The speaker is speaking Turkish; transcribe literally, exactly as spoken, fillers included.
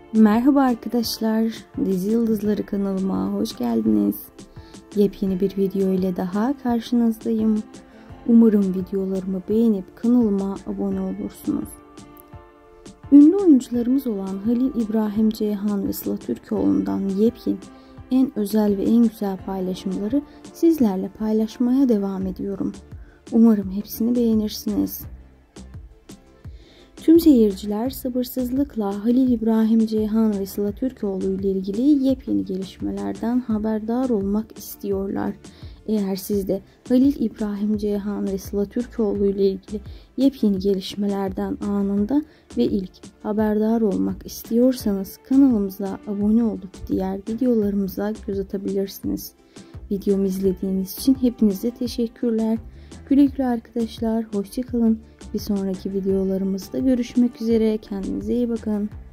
Merhaba arkadaşlar, Dizi Yıldızları kanalıma hoş geldiniz. Yepyeni bir video ile daha karşınızdayım. Umarım videolarımı beğenip kanalıma abone olursunuz. Ünlü oyuncularımız olan Halil İbrahim Ceyhan ve Sıla Türkoğlu'ndan yepyeni, en özel ve en güzel paylaşımları sizlerle paylaşmaya devam ediyorum. Umarım hepsini beğenirsiniz. Tüm seyirciler sabırsızlıkla Halil İbrahim Ceyhan ve Sıla Türkoğlu ile ilgili yepyeni gelişmelerden haberdar olmak istiyorlar. Eğer siz de Halil İbrahim Ceyhan ve Sıla Türkoğlu ile ilgili yepyeni gelişmelerden anında ve ilk haberdar olmak istiyorsanız kanalımıza abone olup diğer videolarımıza göz atabilirsiniz. Videomu izlediğiniz için hepinize teşekkürler. Güle güle arkadaşlar, hoşça kalın. Bir sonraki videolarımızda görüşmek üzere. Kendinize iyi bakın.